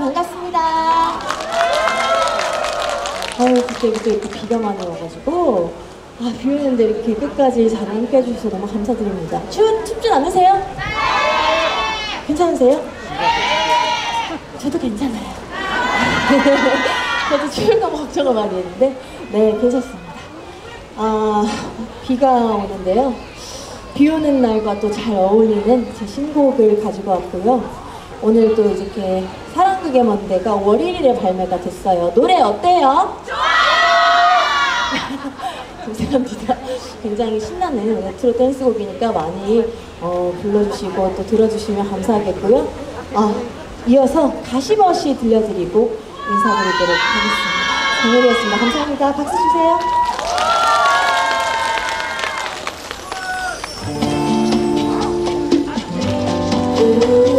반갑습니다. 그때부터 이렇게 비가 많이 와가지고 비 오는데 이렇게 끝까지 잘 함께 해주셔서 너무 감사드립니다. 춥진 않으세요? 네! 괜찮으세요? 저도 괜찮아요. 저도 추울까 봐 걱정을 많이 했는데 네, 괜찮습니다. 비가 오는데요. 비 오는 날과 또 잘 어울리는 제 신곡을 가지고 왔고요. 오늘 또 이렇게 사랑극의 먼데가 5월 1일에 발매가 됐어요. 노래 어때요? 좋아요! 감사합니다. 굉장히 신나는 레트로 댄스곡이니까 많이 불러주시고 또 들어주시면 감사하겠고요. 이어서 가시버시 들려드리고 인사드리도록 하겠습니다. 정혜리였습니다. 감사합니다. 박수 주세요. Ooh.